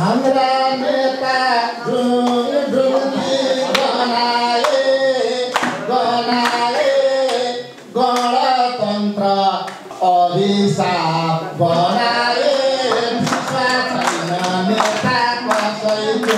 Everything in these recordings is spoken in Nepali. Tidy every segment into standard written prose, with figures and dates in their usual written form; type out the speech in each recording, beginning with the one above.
हाम्रा नेता ढुङ्गी बनाए गणतन्त्र अभिशाप बनाए विश्वास छैन नेता कसैको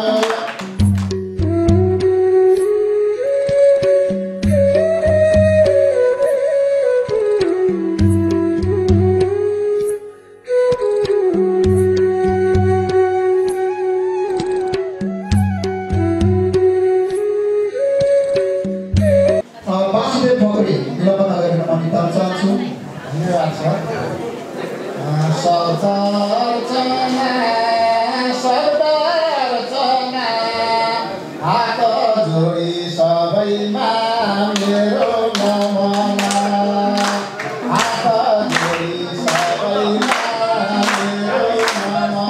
हात जोडी सबैमा मेरो नमना हात जोडी सबैमा मेरो नमना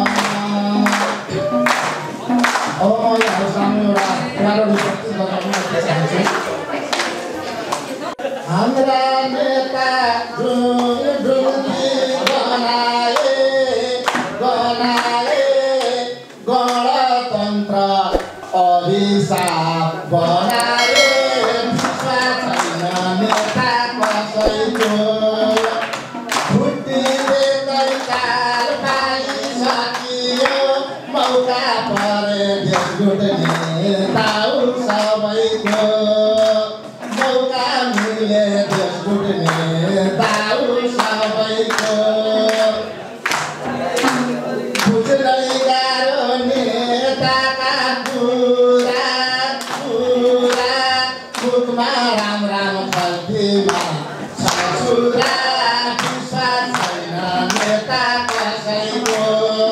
अब म यहाँहरुसँग एउटा प्यारो शक्ति लगाउन चाहन्छु हाम्रा नेता ढुङ्गी बनाए गणतन्त्र अभिशाप बनाए विश्वास छैन नेता कसैको फुटिँदै काल पाइसकियो मौका परे देश लुट्ने ताउ सबैको मौका मिले देश लुट्ने ताउ सबैको बुझ्दै गाह्रो नेताका मुखमा राम खल्तीमा छुरा विश्वास छैन नेता कसैको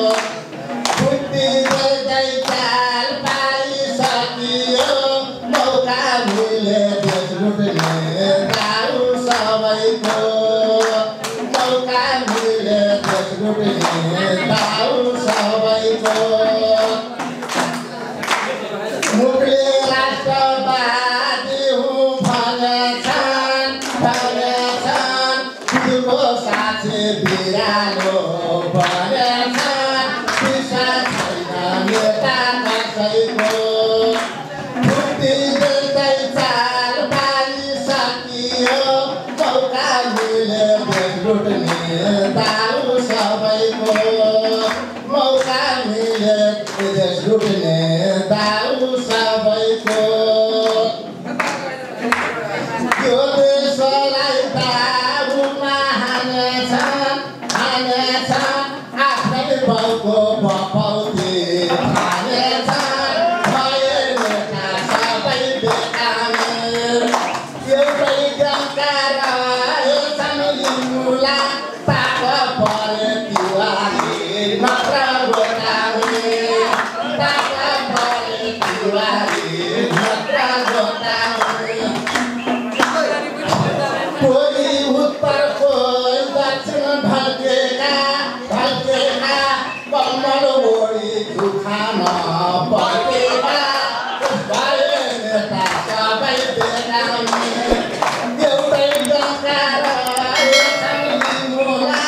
फुटिँदै चाल पाइसकियो मौका मिले देश लुट्ने ताउ सबैको मौका मिले देश लुट्ने ताउ सबैको मुखले राष्ट्रवादी हुँ भनेछन् खुदको साथी बिरालो भनेछन् विश्वास छैन नेता कसैको फुटिँदै चाल पाइसकियो मौका मिले देश लुट्ने ताउ सबैको मौका मिले देश लुट्ने ताउ सबैको यो देशलाई ताबुमा हानेछन् आफ्नै बाउको बपौती हानेछन् भए नेता सबै बेकामेर एउटै गाउँका रहेछन् लिम्बुला ताक परे तिवारी मात्र गोटामेर ताक परे तिवारी मात्र गोटामेर कोही उत्तर कोही दक्षिण ढल्केका कम्मल ओढी दुखान पल्केका भए नेता सबै बेकामेर एउटै गाउँका रहेछन् लिम्बुला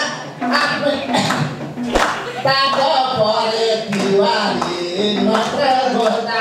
आफ्नै ताक परे तिवारी मात्र गोटा